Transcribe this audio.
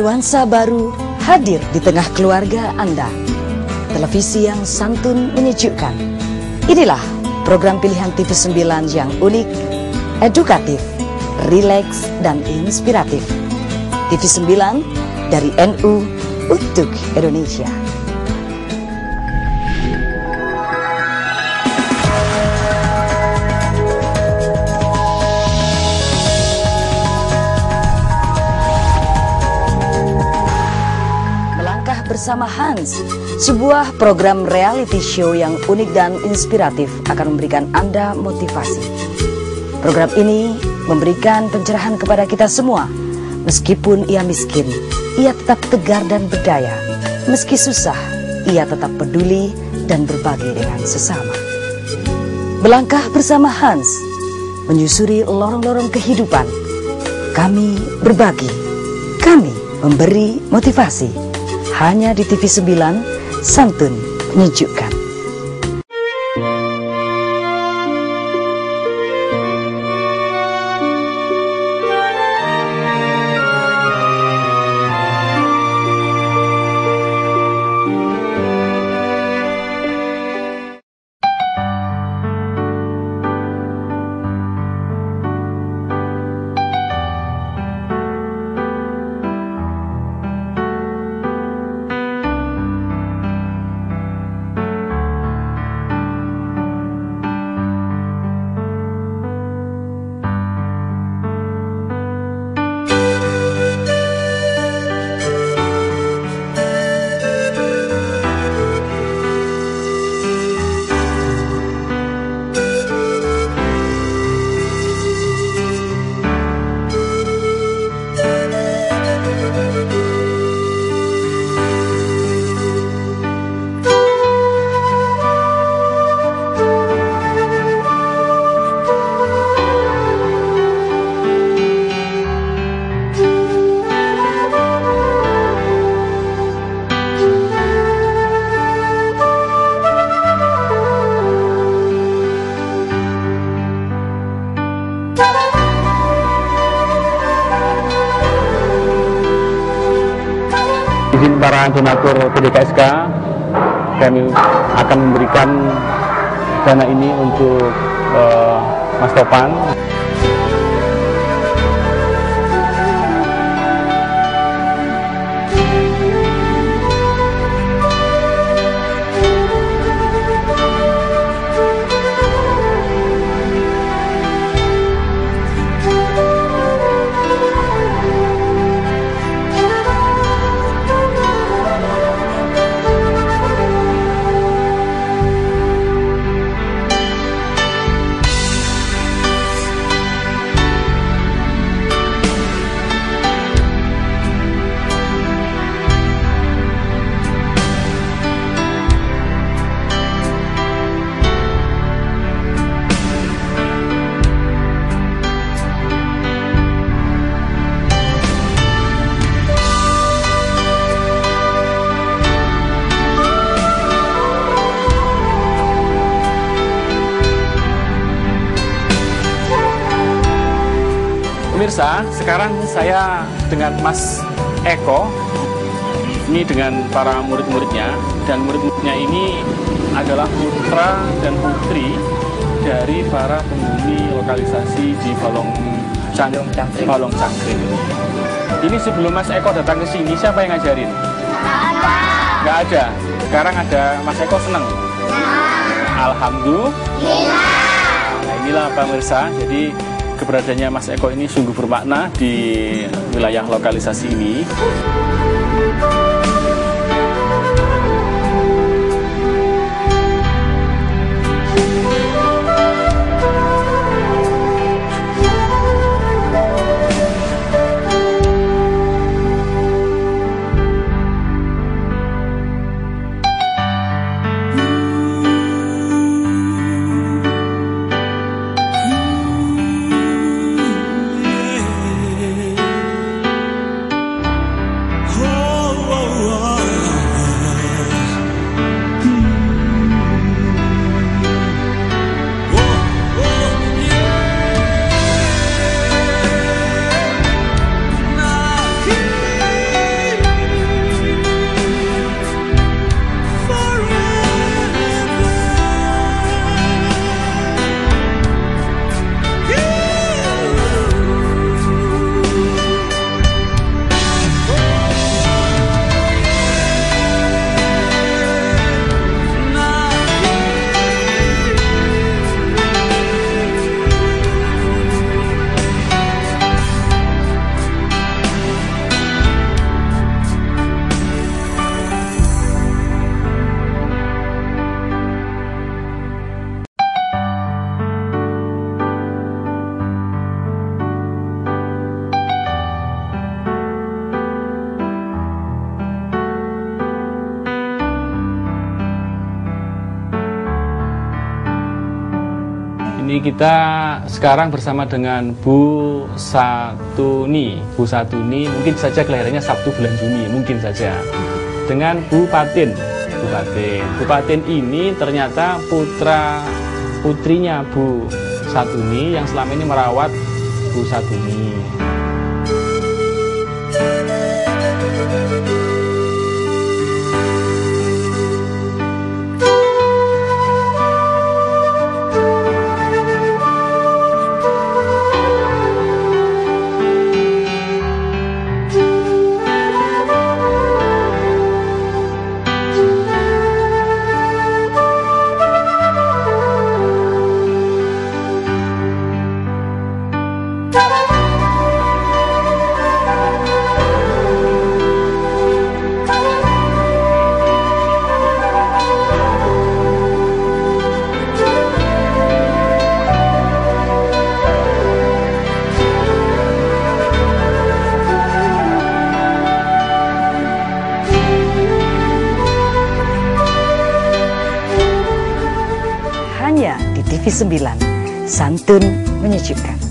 Nuansa baru hadir di tengah keluarga Anda. Televisi yang santun menyejukkan. Inilah program pilihan TV 9 yang unik, edukatif, rileks, dan inspiratif. TV 9 dari NU untuk Indonesia. Bersama Hans, sebuah program reality show yang unik dan inspiratif akan memberikan Anda motivasi. Program ini memberikan pencerahan kepada kita semua. Meskipun ia miskin, ia tetap tegar dan berdaya. Meski susah, ia tetap peduli dan berbagi dengan sesama. Melangkah bersama Hans, menyusuri lorong-lorong kehidupan. Kami berbagi, kami memberi motivasi. Hanya di TV 9, santun menyejukkan. Izin para donatur PDKSK, kami akan memberikan dana ini untuk Mas Topan. Pemirsa, sekarang saya dengan Mas Eko, ini dengan para murid-muridnya, dan murid-muridnya ini adalah putra dan putri dari para penghuni lokalisasi di Balong Cangkring. Ini sebelum Mas Eko datang ke sini, siapa yang ngajarin? Nggak ada. Sekarang ada Mas Eko seneng? Alhamdulillah. Nah, inilah pemirsa, jadi keberadaannya Mas Eko ini sungguh bermakna di wilayah lokalisasi ini. Ini kita sekarang bersama dengan Bu Satuni. Bu Satuni mungkin saja kelahirannya Sabtu bulan Juni, mungkin saja. Dengan Bu Patin. Bu Patin ini ternyata putrinya Bu Satuni yang selama ini merawat Bu Satuni. Hanya di TV 9, santun menyejukkan.